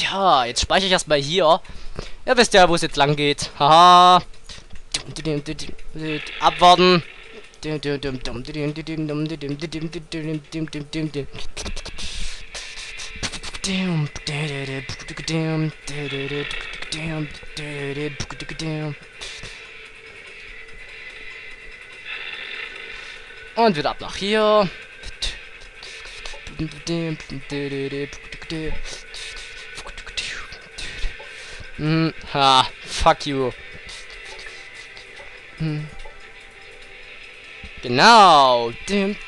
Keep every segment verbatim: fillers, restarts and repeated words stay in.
Tja, jetzt speichere ich erstmal hier. Ihr wisst ja, wo es jetzt lang geht. Haha. Abwarten. Und wieder ab nach hier. Hm, ha, fuck you. Hm. Genau. Jetzt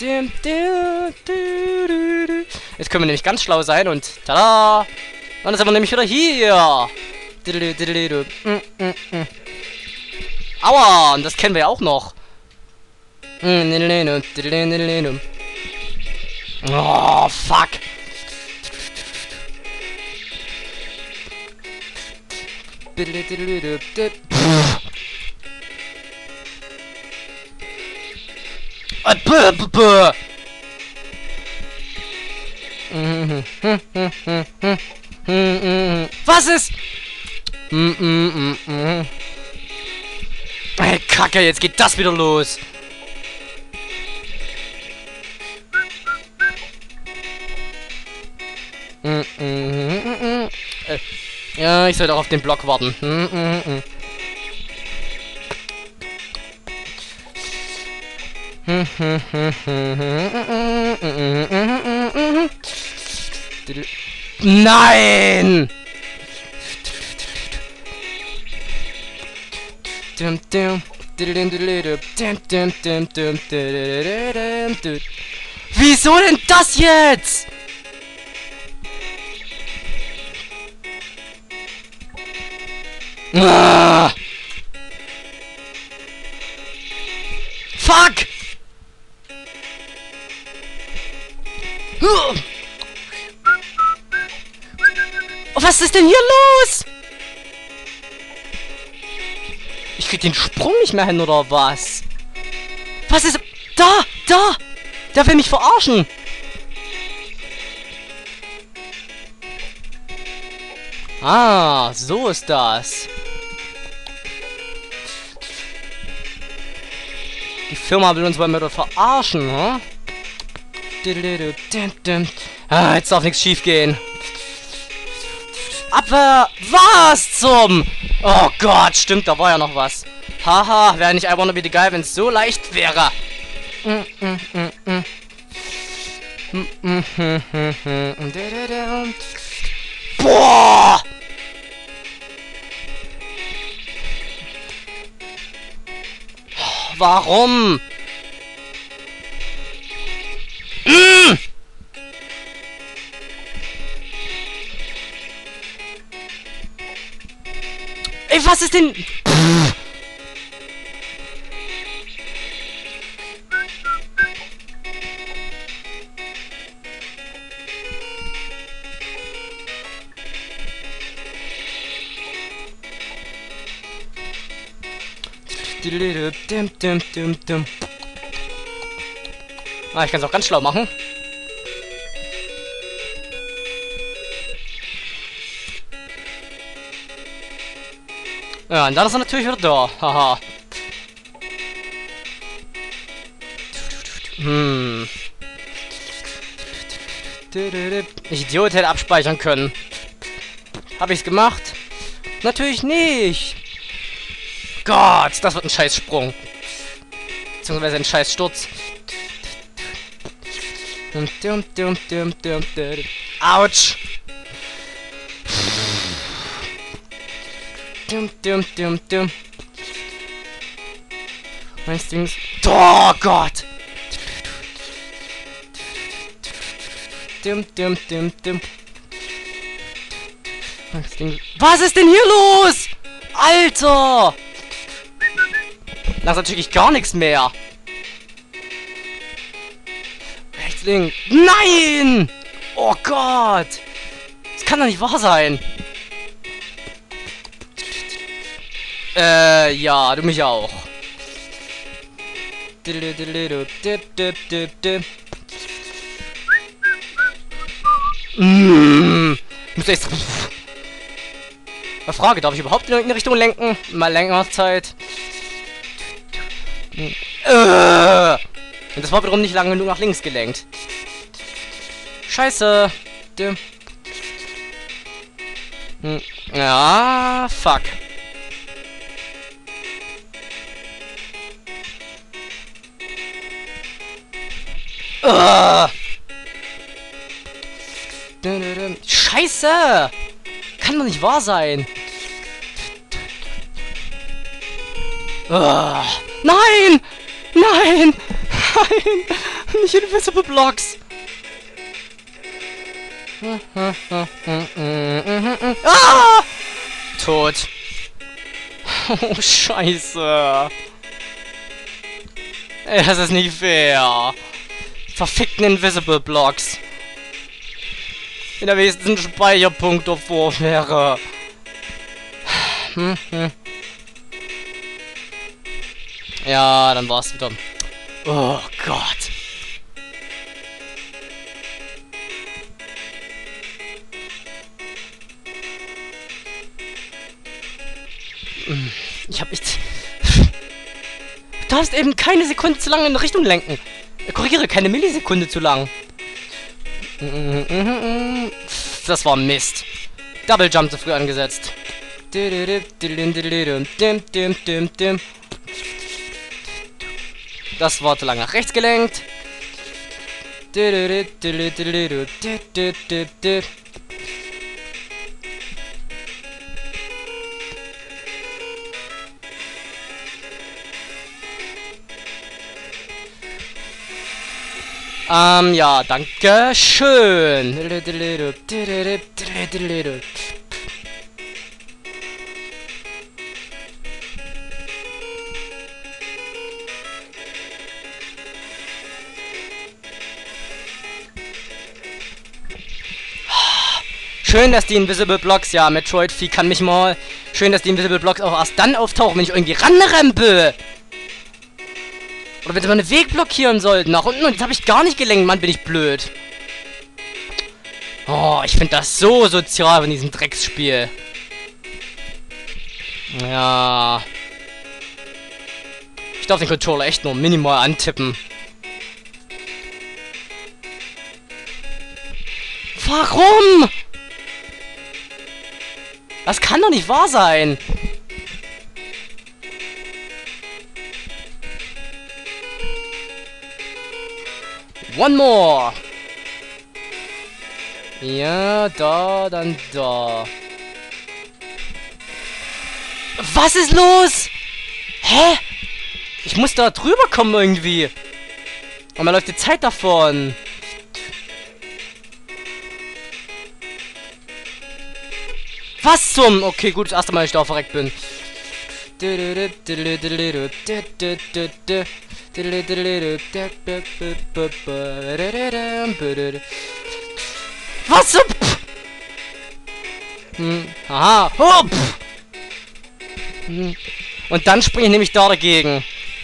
können wir nämlich ganz schlau sein und tada! Und dann sind wir nämlich wieder hier. Aua, und das kennen wir ja auch noch. Oh, fuck. Was ist? Hey, Kacke, jetzt geht das wieder los. Ja, ich sollte auch auf den Block warten. Nein! Wieso denn das jetzt? Ah! Fuck! Oh, was ist denn hier los? Ich krieg den Sprung nicht mehr hin, oder was? Was ist... Da! Da! Der will mich verarschen! Ah, so ist das. Die Firma will uns wohl wieder verarschen, hm? Ah, jetzt darf nichts schief gehen. Abwehr! Was zum? Oh Gott, stimmt, da war ja noch was. Haha, wäre nicht einfach nur wieder geil, wenn es so leicht wäre. Boah! Warum? Mm! Ey, was ist denn? Pff. Ah, ich kann es auch ganz schlau machen. Ja, und dann ist er natürlich wieder da. Haha. Hm. Ich Idiot hätte abspeichern können. Habe ich's gemacht? Natürlich nicht. Gott, das wird ein Scheißsprung. Beziehungsweise ein Scheißsturz. Autsch. Dum, dum, dum, dum. Mein Ding ist... Oh Gott! Dum, dum, dum, dum. Was ist denn hier los? Alter! Das ist natürlich gar nichts mehr. Rechts, links. Nein! Oh Gott! Das kann doch nicht wahr sein. Äh, ja, du mich auch. Mmh. Muss echt... Eine Frage, darf ich überhaupt in irgendeine Richtung lenken? Mal länger Zeit. Hm. Äh. Und das war wiederum nicht lange genug nach links gelenkt. Scheiße. Hm. Ja, fuck. Uh. Scheiße! Kann doch nicht wahr sein. Uh. Nein! Nein! Nein! Nicht Invisible Blocks! Ah! Tot. Oh, scheiße. Ey, das ist nicht fair. Verfickten Invisible Blocks. Wenn der wenigstens ein Speicherpunkt davor wäre. Hm, hm. Ja, dann war's wieder. Oh Gott. Ich hab echt... Du darfst eben keine Sekunde zu lange in eine Richtung lenken. Korrigiere, keine Millisekunde zu lang. Das war Mist. Double Jump zu früh angesetzt. Das war zu lang nach rechts gelenkt. Ähm, ja, danke schön. Schön, dass die Invisible Blocks, ja, Metroid Vieh kann mich mal. Schön, dass die Invisible Blocks auch erst dann auftauchen, wenn ich irgendwie ranrempel. Oder wenn sie mal einen Weg blockieren sollten. Nach unten. Und jetzt habe ich gar nicht gelenkt. Mann, bin ich blöd. Oh, ich finde das so sozial in diesem Drecksspiel. Ja. Ich darf den Controller echt nur minimal antippen. Warum? Das kann doch nicht wahr sein. One more. Ja, da, dann da. Was ist los? Hä? Ich muss da drüber kommen irgendwie. Und mir läuft die Zeit davon. Was zum? Okay, gut, das erste Mal, dass ich da verreckt bin. Was zum? Hm, aha. Oh, hm. Und dann springe ich nämlich da dagegen.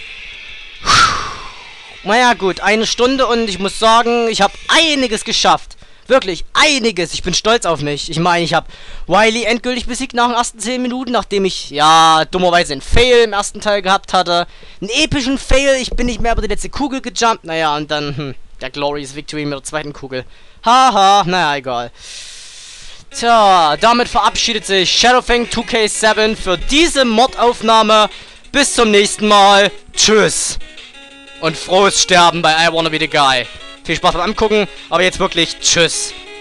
Naja, gut, eine Stunde und ich muss sagen, ich habe einiges geschafft. Wirklich, einiges. Ich bin stolz auf mich. Ich meine, ich habe Wily endgültig besiegt nach den ersten zehn Minuten, nachdem ich, ja, dummerweise einen Fail im ersten Teil gehabt hatte. Einen epischen Fail. Ich bin nicht mehr über die letzte Kugel gejumpt. Naja, und dann, hm, der Glorious Victory mit der zweiten Kugel. Haha, naja, egal. Tja, damit verabschiedet sich Shadowfang zwei K sieben für diese Mordaufnahme. Bis zum nächsten Mal. Tschüss. Und frohes Sterben bei I Wanna Be The Guy. Viel Spaß beim Angucken, aber jetzt wirklich tschüss.